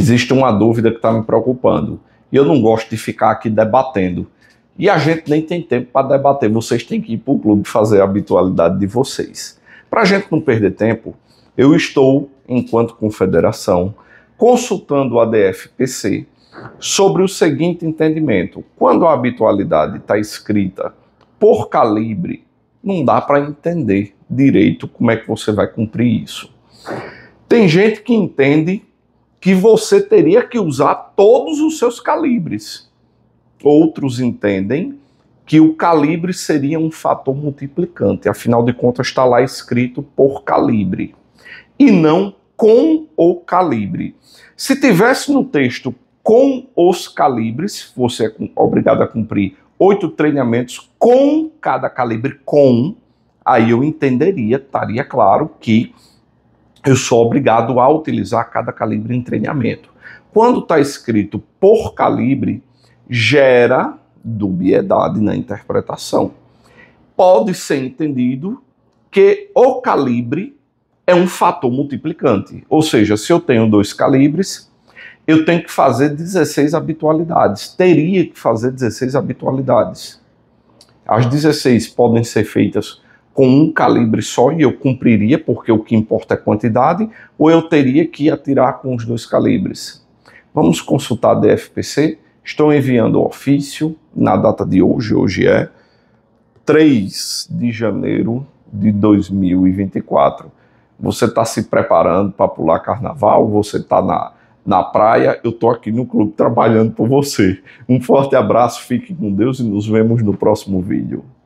existe uma dúvida que está me preocupando. E eu não gosto de ficar aqui debatendo. E a gente nem tem tempo para debater. Vocês têm que ir para o clube fazer a habitualidade de vocês. Para a gente não perder tempo, eu estou, enquanto confederação, consultando o ADF-PC sobre o seguinte entendimento. Quando a habitualidade está escrita por calibre, não dá para entender direito como é que você vai cumprir isso. Tem gente que entende que você teria que usar todos os seus calibres. Outros entendem que o calibre seria um fator multiplicante. Afinal de contas, está lá escrito por calibre. E não com o calibre. Se tivesse no texto com os calibres, você é obrigado a cumprir 8 treinamentos com cada calibre, aí eu entenderia, estaria claro que eu sou obrigado a utilizar cada calibre em treinamento. Quando está escrito por calibre, gera dubiedade na interpretação. Pode ser entendido que o calibre é um fator multiplicante. Ou seja, se eu tenho 2 calibres, eu tenho que fazer 16 habitualidades. Teria que fazer 16 habitualidades. As 16 podem ser feitas com um calibre só e eu cumpriria, porque o que importa é quantidade, ou eu teria que atirar com os 2 calibres. Vamos consultar a DFPC. Estou enviando o ofício na data de hoje. Hoje é 3 de janeiro de 2024. Você está se preparando para pular carnaval? Você está na praia? Eu estou aqui no clube trabalhando por você. Um forte abraço, fique com Deus e nos vemos no próximo vídeo.